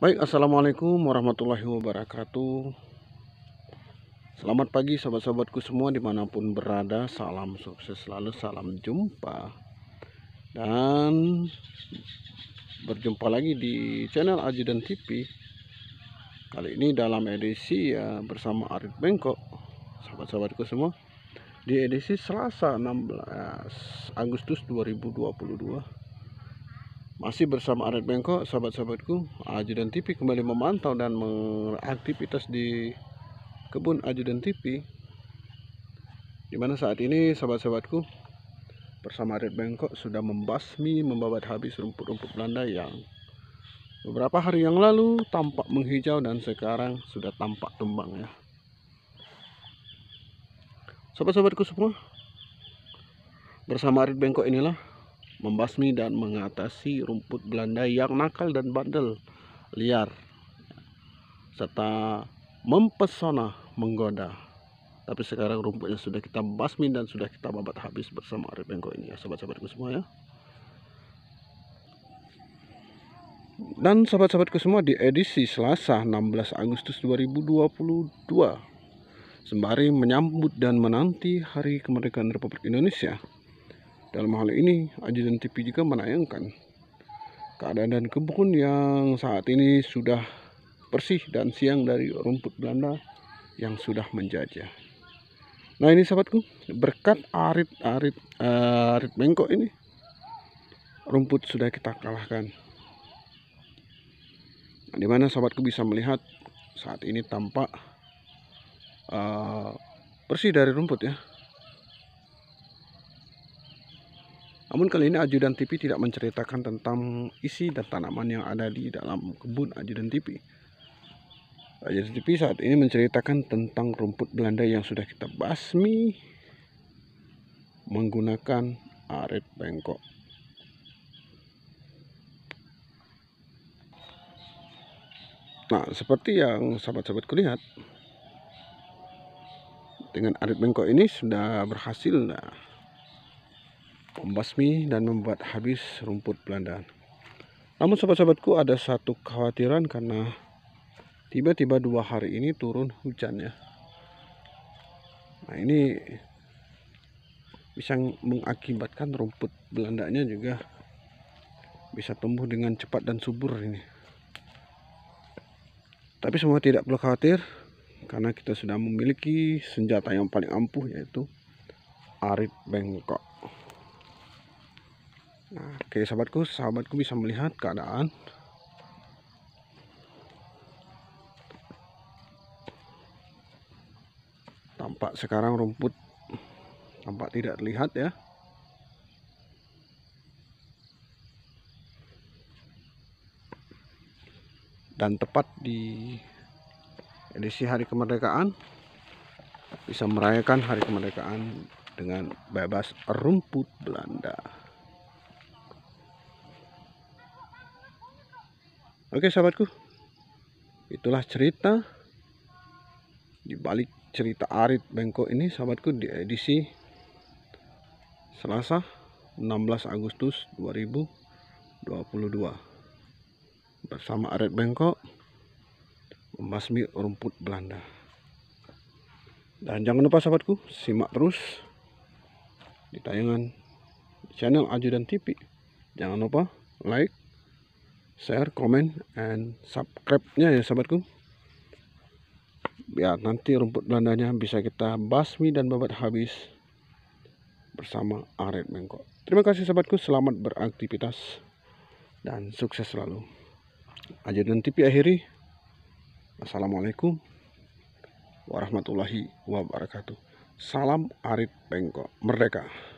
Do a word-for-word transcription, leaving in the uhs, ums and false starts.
Baik, assalamualaikum warahmatullahi wabarakatuh. Selamat pagi sahabat-sahabatku semua dimanapun berada. Salam sukses selalu, salam jumpa. Dan berjumpa lagi di channel Ajudan T V. Kali ini dalam edisi ya bersama Arit Bengkok, sahabat-sahabatku semua. Di edisi Selasa enam belas Agustus dua ribu dua puluh dua. Masih bersama Arit Bengkok, sahabat-sahabatku. Ajudan T V kembali memantau dan beraktivitas di kebun Ajudan T V, dimana saat ini sahabat-sahabatku bersama Arit Bengkok sudah membasmi, membabat habis rumput-rumput Belanda yang beberapa hari yang lalu tampak menghijau dan sekarang sudah tampak tumbang ya. Sahabat-sahabatku semua, bersama Arit Bengkok inilah membasmi dan mengatasi rumput Belanda yang nakal dan bandel, liar, serta mempesona, menggoda. Tapi sekarang rumputnya sudah kita basmi dan sudah kita babat habis bersama Arit Bengkok ini ya, sahabat-sahabatku semua ya. Dan sahabat-sahabatku semua, di edisi Selasa enam belas Agustus dua ribu dua puluh dua, sembari menyambut dan menanti Hari Kemerdekaan Republik Indonesia, dalam hal ini Ajudan T V juga menayangkan keadaan dan kebun yang saat ini sudah bersih dan siang dari rumput Belanda yang sudah menjajah. Nah ini sahabatku, berkat Arit Arit uh, Arit Bengkok ini, rumput sudah kita kalahkan. Nah, dimana sahabatku bisa melihat saat ini tampak uh, bersih dari rumput ya. Namun kali ini Ajudan T V tidak menceritakan tentang isi dan tanaman yang ada di dalam kebun Ajudan T V. Ajudan T V saat ini menceritakan tentang rumput Belanda yang sudah kita basmi menggunakan Arit Bengkok. Nah, seperti yang sahabat-sahabatku lihat, dengan Arit Bengkok ini sudah berhasil nah, membasmi dan membuat habis rumput Belanda. Namun sahabat-sahabatku, ada satu kekhawatiran karena tiba-tiba dua hari ini turun hujan ya. Nah ini bisa mengakibatkan rumput Belandanya juga bisa tumbuh dengan cepat dan subur ini. Tapi semua tidak perlu khawatir, karena kita sudah memiliki senjata yang paling ampuh, yaitu Arit Bengkok. Nah, oke sahabatku, sahabatku bisa melihat keadaan tampak sekarang rumput tampak tidak terlihat ya. Dan tepat di edisi Hari Kemerdekaan, bisa merayakan Hari Kemerdekaan dengan bebas rumput Belanda. Oke sahabatku, itulah cerita di balik cerita Arit Bengkok ini sahabatku, di edisi Selasa enam belas Agustus dua ribu dua puluh dua, bersama Arit Bengkok membasmi rumput Belanda. Dan jangan lupa sahabatku, simak terus di tayangan channel Ajudan T V. Jangan lupa like, share, comment, and subscribe-nya ya sahabatku, biar nanti rumput Belandanya bisa kita basmi dan babat habis bersama Arit Bengkok. Terima kasih sahabatku, selamat beraktivitas dan sukses selalu. Ajudan T V akhiri. Assalamualaikum warahmatullahi wabarakatuh. Salam Arit Bengkok, merdeka.